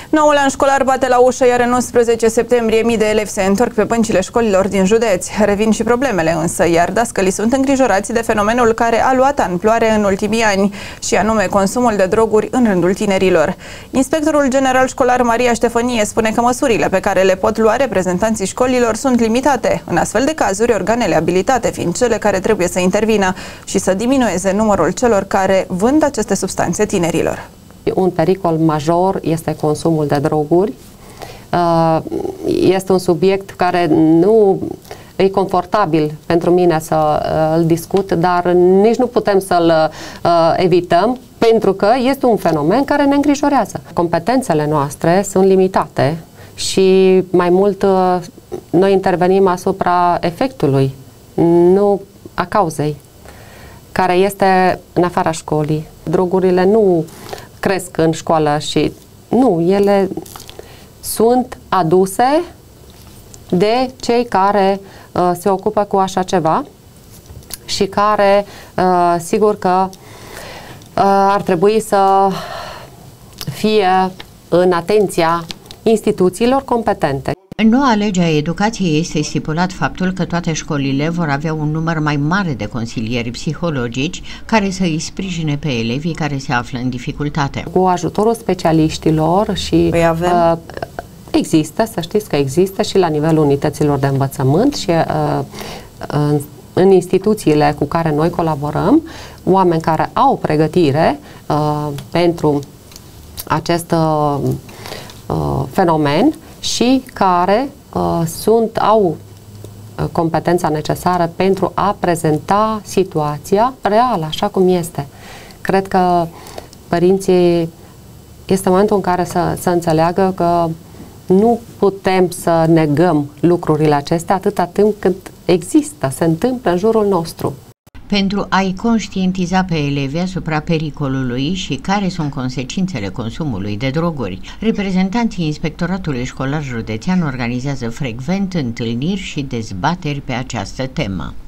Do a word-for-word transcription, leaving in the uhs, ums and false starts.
Noul an școlar bate la ușă, iar în unsprezece septembrie mii de elevi se întorc pe băncile școlilor din județ. Revin și problemele însă, iar dascălii sunt îngrijorați de fenomenul care a luat amploare în ultimii ani, și anume consumul de droguri în rândul tinerilor. Inspectorul general școlar Maria Ștefănie spune că măsurile pe care le pot lua reprezentanții școlilor sunt limitate. În astfel de cazuri, organele abilitate fiind cele care trebuie să intervină și să diminueze numărul celor care vând aceste substanțe tinerilor. Un pericol major este consumul de droguri. Este un subiect care nu e confortabil pentru mine să îl discut, dar nici nu putem să-l evităm, pentru că este un fenomen care ne îngrijorează. Competențele noastre sunt limitate și mai mult noi intervenim asupra efectului, nu a cauzei, care este în afara școlii. Drogurile nu cresc în școală și nu, ele sunt aduse de cei care uh, se ocupă cu așa ceva și care, uh, sigur că uh, ar trebui să fie în atenția instituțiilor competente. În noua lege a educației este stipulat faptul că toate școlile vor avea un număr mai mare de consilieri psihologici care să îi sprijine pe elevii care se află în dificultate. Cu ajutorul specialiștilor și Păi avem... uh, există, să știți că există și la nivelul unităților de învățământ și uh, în, în instituțiile cu care noi colaborăm, oameni care au pregătire uh, pentru acest uh, uh, fenomen și care uh, sunt, au competența necesară pentru a prezenta situația reală, așa cum este. Cred că părinții este momentul în care să, să înțeleagă că nu putem să negăm lucrurile acestea atâta timp cât există, se întâmplă în jurul nostru. Pentru a-i conștientiza pe elevi asupra pericolului și care sunt consecințele consumului de droguri, reprezentanții Inspectoratului Școlar Județean organizează frecvent întâlniri și dezbateri pe această temă.